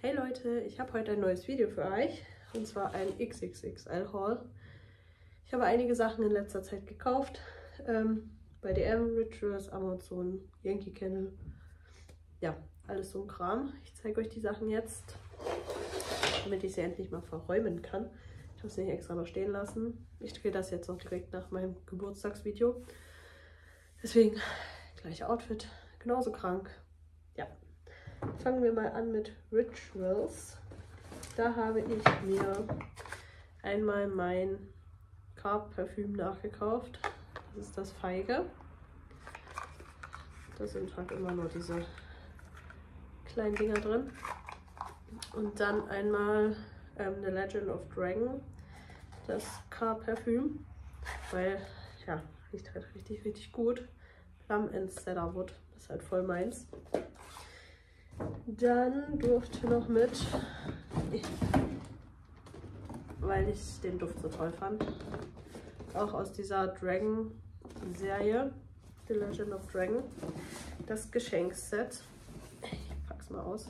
Hey Leute, ich habe heute ein neues Video für euch und zwar ein XXXL Haul. Ich habe einige Sachen in letzter Zeit gekauft, bei DM, Rituals, Amazon, Yankee Candle, ja, alles so ein Kram. Ich zeige euch die Sachen jetzt, damit ich sie endlich mal verräumen kann. Ich habe es nicht extra noch stehen lassen. Ich drehe das jetzt noch direkt nach meinem Geburtstagsvideo. Deswegen gleiche Outfit, genauso krank. Ja. Fangen wir mal an mit Rituals. Da habe ich mir einmal mein Carb-Parfüm nachgekauft. Das ist das Feige. Da sind halt immer nur diese kleinen Dinger drin. Und dann einmal The Legend of Dragon, das Carb-Parfüm. Weil, ja, riecht halt richtig gut. Plum and Cedarwood, das ist halt voll meins. Dann durfte noch mit, weil ich den Duft so toll fand, auch aus dieser Dragon-Serie, The Legend of Dragon, das Geschenkset. Ich pack's mal aus.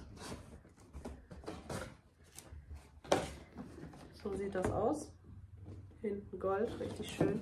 So sieht das aus. Hinten Gold, richtig schön.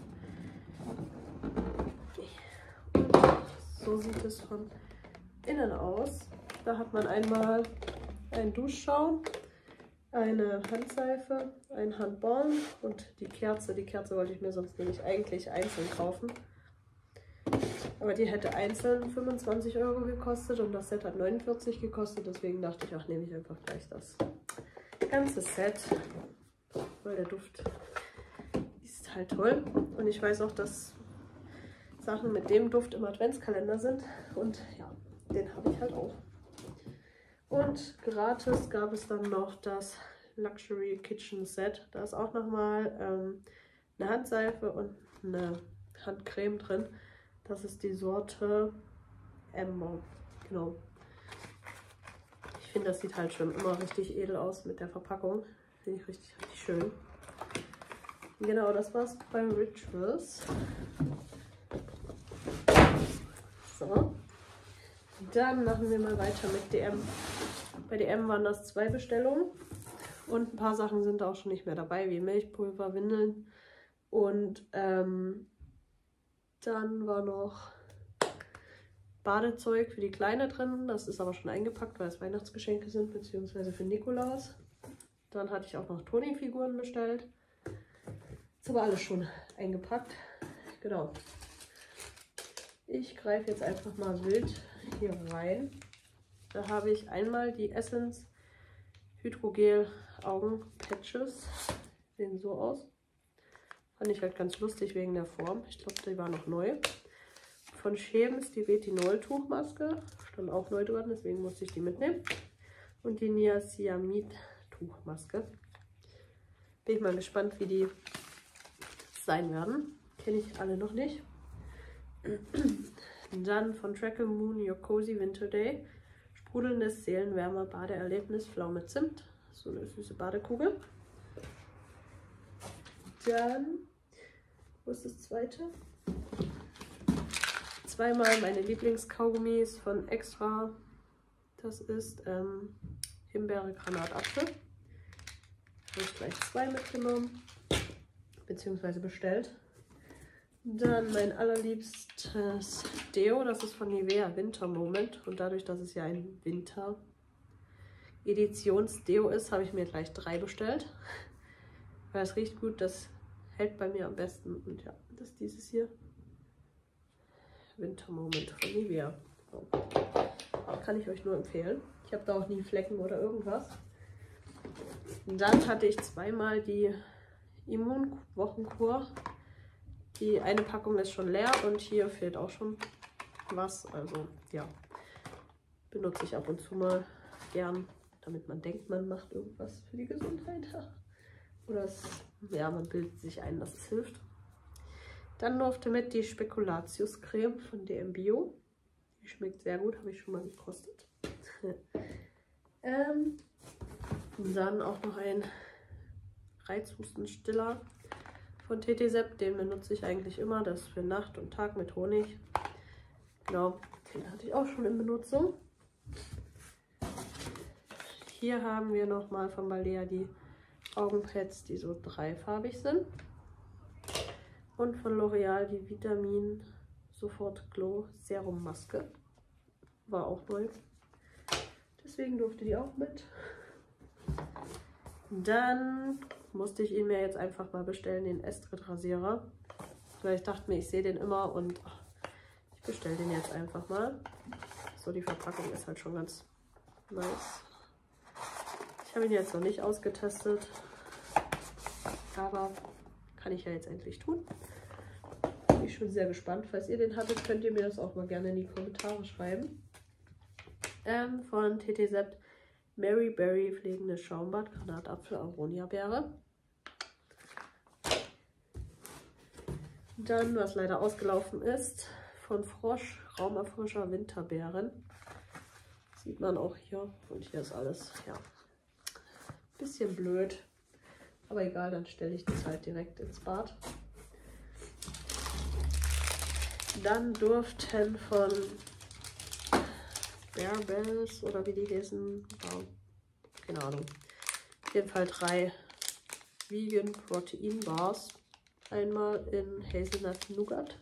Und so sieht es von innen aus. Da hat man einmal einen Duschschaum, eine Handseife, ein Handbalm und die Kerze. Die Kerze wollte ich mir sonst nämlich eigentlich einzeln kaufen. Aber die hätte einzeln 25 € gekostet und das Set hat 49 gekostet. Deswegen dachte ich, ach, nehme ich einfach gleich das ganze Set, weil der Duft ist halt toll. Und ich weiß auch, dass Sachen mit dem Duft im Adventskalender sind. Und ja, den habe ich halt auch. Und gratis gab es dann noch das Luxury Kitchen Set. Da ist auch nochmal eine Handseife und eine Handcreme drin. Das ist die Sorte Ember. Genau. Ich finde, das sieht halt schon immer richtig edel aus mit der Verpackung. Finde ich richtig schön. Genau, das war's beim Rituals. So. Dann machen wir mal weiter mit DM. Bei DM waren das 2 Bestellungen und ein paar Sachen sind auch schon nicht mehr dabei, wie Milchpulver, Windeln und dann war noch Badezeug für die Kleine drin. Das ist aber schon eingepackt, weil es Weihnachtsgeschenke sind, beziehungsweise für Nikolaus. Dann hatte ich auch noch Toni-Figuren bestellt. Ist aber alles schon eingepackt. Genau. Ich greife jetzt einfach mal wild hier rein. Da habe ich einmal die Essence Hydrogel Augen Patches. Sehen so aus. Fand ich halt ganz lustig wegen der Form. Ich glaube, die war noch neu. Von Scheem ist die Retinol Tuchmaske. Stand auch neu drin, deswegen musste ich die mitnehmen. Und die Niacinamid Tuchmaske. Bin ich mal gespannt, wie die sein werden. Kenne ich alle noch nicht. Dann von Trackle Moon Your Cozy Winter Day. Sprudelndes Seelenwärmer Badeerlebnis Pflaume Zimt. So eine süße Badekugel. Dann, wo ist das zweite? Zweimal meine Lieblingskaugummis von Extra. Das ist Himbeere, Granat, Apfel. Habe ich gleich 2 mitgenommen, beziehungsweise bestellt. Dann mein allerliebstes Deo, das ist von Nivea Winter Moment. Und dadurch, dass es ja ein Winter-Editions-Deo ist, habe ich mir gleich 3 bestellt. Weil es riecht gut, das hält bei mir am besten. Und ja, das ist dieses hier. Winter Moment von Nivea. So. Kann ich euch nur empfehlen. Ich habe da auch nie Flecken oder irgendwas. Und dann hatte ich zweimal die Immunwochenkur. Die eine Packung ist schon leer und hier fehlt auch schon was. Also ja, benutze ich ab und zu mal gern, damit man denkt, man macht irgendwas für die Gesundheit. Oder ja, man bildet sich ein, dass es hilft. Dann durfte mit die Spekulatius-Creme von DM Bio. Die schmeckt sehr gut, habe ich schon mal gekostet. Und dann auch noch ein Reizhustenstiller von TT-Sepp, den benutze ich eigentlich immer. Das ist für Nacht und Tag mit Honig. Genau, den hatte ich auch schon in Benutzung. hier haben wir nochmal von Balea die Augenpads, die so dreifarbig sind. Und von L'Oreal die Vitamin Sofort Glow Serum Maske. War auch neu. Deswegen durfte die auch mit. Dann musste ich ihn mir jetzt einfach mal bestellen, den Estrid Rasierer. Weil ich dachte mir, ich sehe den immer und ich bestelle den jetzt einfach mal. So, die Verpackung ist halt schon ganz nice. Ich habe ihn jetzt noch nicht ausgetestet, aber kann ich ja jetzt endlich tun. Bin ich schon sehr gespannt. Falls ihr den hattet, könnt ihr mir das auch mal gerne in die Kommentare schreiben. Von TT Sept Mary Berry pflegendes Schaumbad, Granatapfel, Aronia-Beere. Dann, was leider ausgelaufen ist, von Frosch, Raumerfrischer Winterbeeren. Sieht man auch hier. Und hier ist alles, ja, bisschen blöd. Aber egal, dann stelle ich das halt direkt ins Bad. Dann durften von Bearbells oder wie die heißen, keine Ahnung. Auf jeden Fall 3 Vegan Protein Bars. Einmal in Hazelnut Nougat,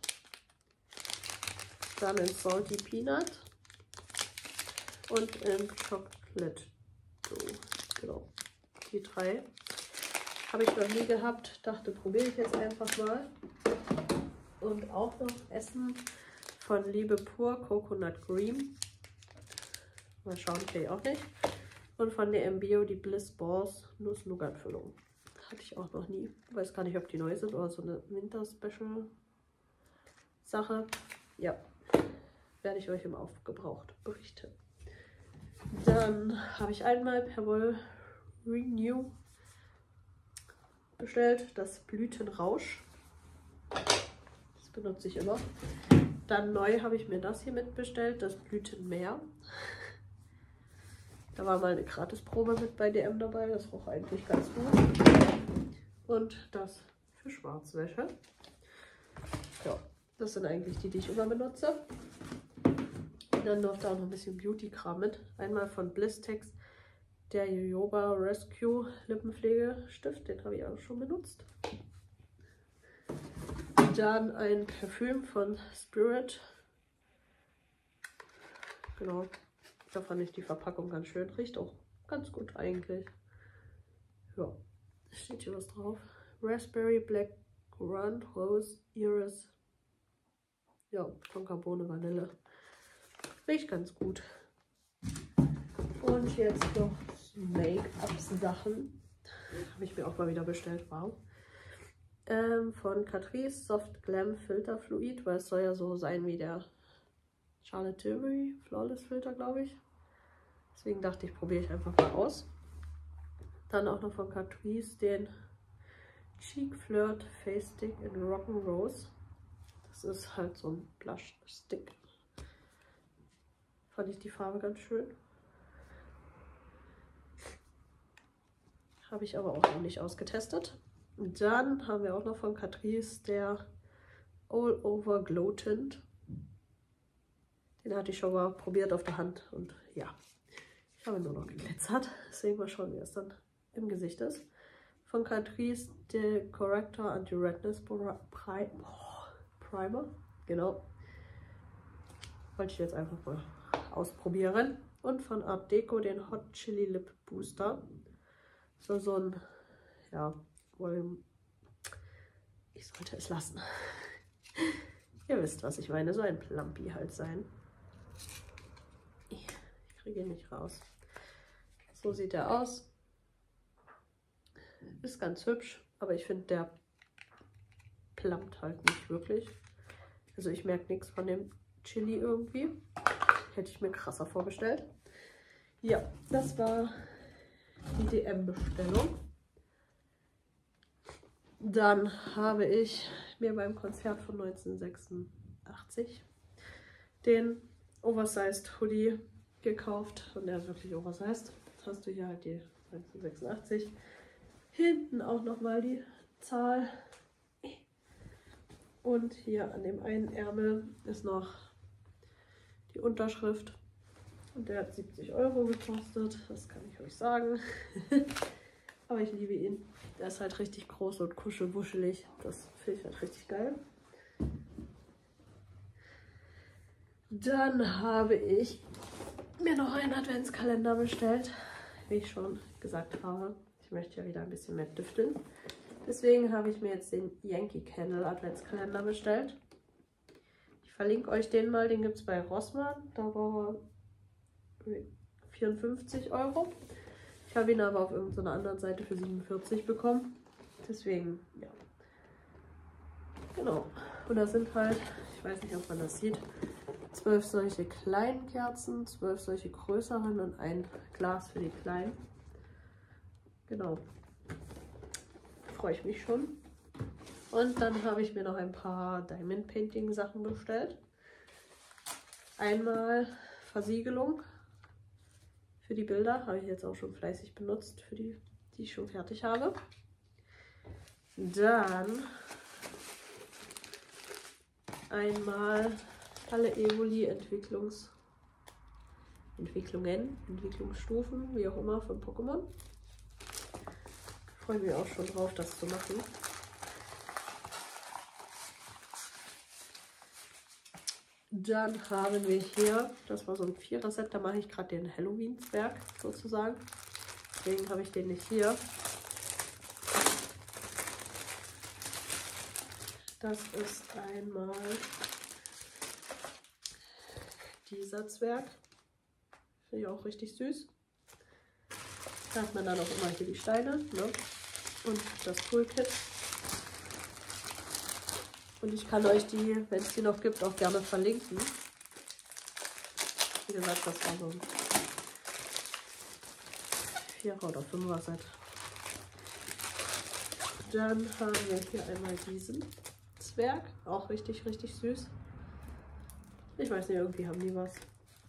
dann in Salty Peanut und in Chocolate. So, genau. Die 3 habe ich noch nie gehabt. Dachte, probiere ich jetzt einfach mal. Und auch noch Essen von Liebe Pur Coconut Cream. Mal schauen, okay, auch nicht. Und von der MBio die Bliss Balls Nuss-Nougat-Füllung. Hatte ich auch noch nie. Weiß gar nicht, ob die neu sind oder so eine Winter-Special-Sache. Ja, werde ich euch im Aufgebraucht berichten. Dann habe ich einmal per Woll Renew bestellt, das Blütenrausch. Das benutze ich immer. Dann neu habe ich mir das hier mitbestellt, das Blütenmeer. Da war mal eine Gratisprobe mit bei DM dabei, das roch eigentlich ganz gut. Und das für Schwarzwäsche. Ja, das sind eigentlich die ich immer benutze. Und dann durfte auch noch ein bisschen Beauty-Kram mit. Einmal von Blistex, der Jojoba Rescue Lippenpflegestift, den habe ich auch schon benutzt. Dann ein Parfüm von Spirit. Genau, da fand ich die Verpackung ganz schön. Riecht auch ganz gut eigentlich. Ja, steht hier was drauf. Raspberry, Black Currant, Rose, Iris. Ja, Tonka Bohne, Vanille. Riecht ganz gut. Und jetzt noch Make-up-Sachen. Habe ich mir auch mal wieder bestellt. Wow. Von Catrice Soft Glam Filter Fluid, weil es soll ja so sein wie der Charlotte Tilbury Flawless Filter, glaube ich. Deswegen dachte ich, probiere ich einfach mal aus. Dann auch noch von Catrice den Cheek Flirt Face Stick in Rock'n'Rose. Das ist halt so ein Blush Stick. Fand ich die Farbe ganz schön. Habe ich aber auch noch nicht ausgetestet. Und dann haben wir auch noch von Catrice der All Over Glow Tint. Den hatte ich schon mal probiert auf der Hand und ja, ich habe nur noch geglitzert. Deswegen mal schauen, wie es dann im Gesicht ist. Von Catrice der Corrector Anti-Redness Primer. Genau. Wollte ich jetzt einfach mal ausprobieren. Und von Art Deco den Hot Chili Lip Booster. So ein, ja, ich sollte es lassen. Ihr wisst, was ich meine. So ein Plumpi halt sein. Ich kriege ihn nicht raus. So sieht er aus. Ist ganz hübsch, aber ich finde, der plumpt halt nicht wirklich. Also ich merke nichts von dem Chili irgendwie. Hätte ich mir krasser vorgestellt. Ja, das war die DM-Bestellung. Dann habe ich mir beim Konzert von 1986 den Oversized Hoodie gekauft. Und der ist wirklich oversized. Jetzt hast du hier halt die 1986. Hinten auch nochmal die Zahl. Und hier an dem einen Ärmel ist noch die Unterschrift. Und der hat 70 € gekostet, das kann ich euch sagen. Aber ich liebe ihn. Der ist halt richtig groß und kuschelwuschelig. Das finde ich halt richtig geil. Dann habe ich mir noch einen Adventskalender bestellt. Wie ich schon gesagt habe, ich möchte ja wieder ein bisschen mehr düfteln. Deswegen habe ich mir jetzt den Yankee Candle Adventskalender bestellt. Ich verlinke euch den mal, den gibt es bei Rossmann. Da war 54 €. Ich habe ihn aber auf irgendeiner anderen Seite für 47 bekommen. Deswegen, ja. Genau. Und da sind halt, ich weiß nicht, ob man das sieht, 12 solche kleinen Kerzen, 12 solche größeren und ein Glas für die kleinen. Genau. Freue ich mich schon. Und dann habe ich mir noch ein paar Diamond Painting Sachen bestellt. Einmal Versiegelung für die Bilder, habe ich jetzt auch schon fleißig benutzt, für die ich schon fertig habe. Dann einmal alle Evoli Entwicklungsstufen, wie auch immer, von Pokémon. Freue mich auch schon drauf, das zu machen. Dann haben wir hier, das war so ein 4er-Set, da mache ich gerade den Halloween-Zwerg sozusagen. Deswegen habe ich den nicht hier. Das ist einmal dieser Zwerg. Finde ich auch richtig süß. Da hat man dann auch immer hier die Steine, ne? Und das Toolkit. Und ich kann euch die, wenn es die noch gibt, auch gerne verlinken. Wie gesagt, das war so ein 4er oder 5er Set. Dann haben wir hier einmal diesen Zwerg, auch richtig, richtig süß. Ich weiß nicht, irgendwie haben die was.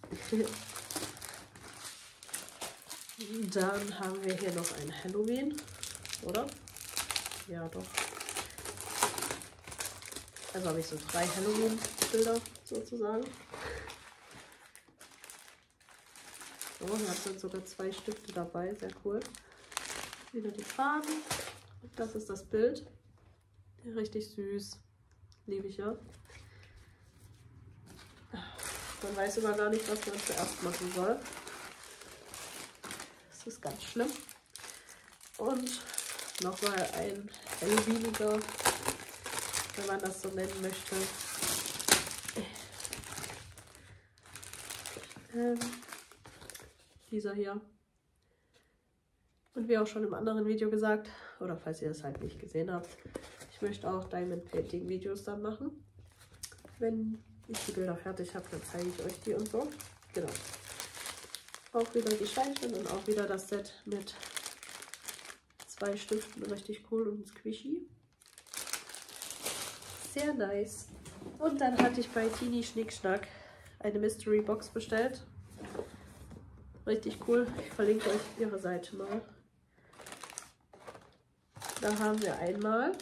Dann haben wir hier noch ein Halloween, oder? Ja, doch. Also habe ich so 3 Halloween-Bilder sozusagen. So, da sind sogar 2 Stifte dabei, sehr cool. Wieder die Farben. Und das ist das Bild. Richtig süß. Liebe ich ja. Man weiß immer gar nicht, was man zuerst machen soll. Das ist ganz schlimm. Und nochmal ein Halloweeniger, wenn man das so nennen möchte. Dieser hier. Und wie auch schon im anderen Video gesagt, oder falls ihr das halt nicht gesehen habt, ich möchte auch Diamond Painting Videos dann machen. Wenn ich die Bilder fertig habe, dann zeige ich euch die und so. Genau. Auch wieder die Steinchen und auch wieder das Set mit 2 Stiften, richtig cool und squishy. Sehr nice. Und dann hatte ich bei Tini Schnickschnack eine Mystery Box bestellt. Richtig cool. Ich verlinke euch ihre Seite mal. Da haben wir einmal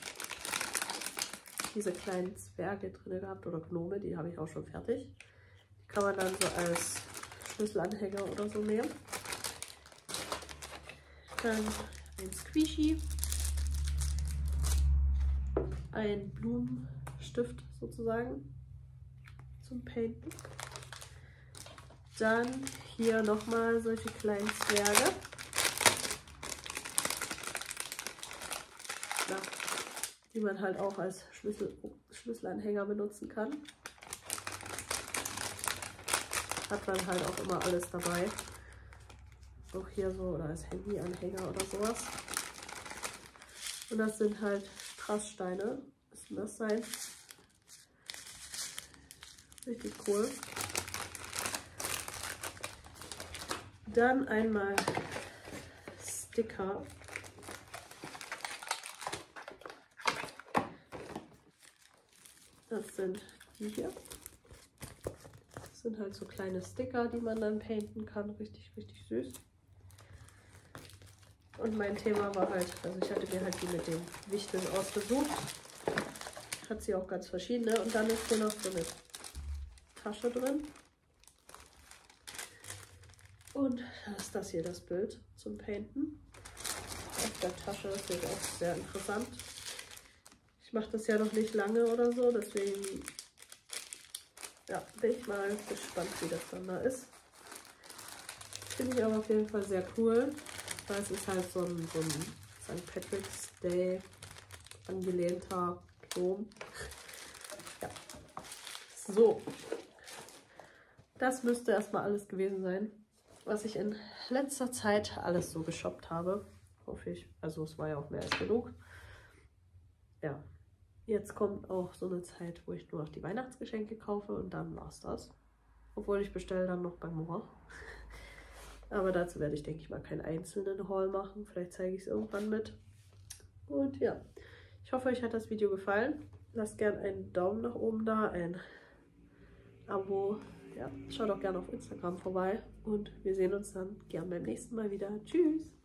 diese kleinen Zwerge drin gehabt oder Gnome, die habe ich auch schon fertig. Die kann man dann so als Schlüsselanhänger oder so nehmen. Dann ein Squishy, ein Blumenstift sozusagen zum Painten. Dann hier nochmal solche kleinen Zwerge. Ja, die man halt auch als Schlüsselanhänger benutzen kann. Hat man halt auch immer alles dabei. Auch hier so oder als Handyanhänger oder sowas. Und das sind halt Strasssteine. Müssen das sein. Richtig cool. Dann einmal Sticker. Das sind die hier. Das sind halt so kleine Sticker, die man dann painten kann. Richtig, richtig süß. Und mein Thema war halt, also ich hatte mir halt die mit den Wichteln ausgesucht. Hat sie auch ganz verschiedene. Und dann ist hier noch so eine Tasche drin. Und dann ist das hier das Bild zum Painten. Auf der Tasche, das ist auch sehr interessant. Ich mache das ja noch nicht lange oder so, deswegen ja, bin ich mal gespannt, wie das dann da ist. Finde ich aber auf jeden Fall sehr cool, weil es ist halt so ein St. Patrick's Day angelehnter Dom. Ja. So, das müsste erstmal alles gewesen sein, was ich in letzter Zeit alles so geshoppt habe. Hoffe ich. Also es war ja auch mehr als genug. Ja, jetzt kommt auch so eine Zeit, wo ich nur noch die Weihnachtsgeschenke kaufe und dann war's das. Obwohl ich bestelle dann noch bei Mora. Aber dazu werde ich, denke ich mal, keinen einzelnen Haul machen. Vielleicht zeige ich es irgendwann mit. Und ja, ich hoffe, euch hat das Video gefallen. Lasst gerne einen Daumen nach oben da, ein Abo. Ja, schaut auch gerne auf Instagram vorbei. Und wir sehen uns dann gern beim nächsten Mal wieder. Tschüss!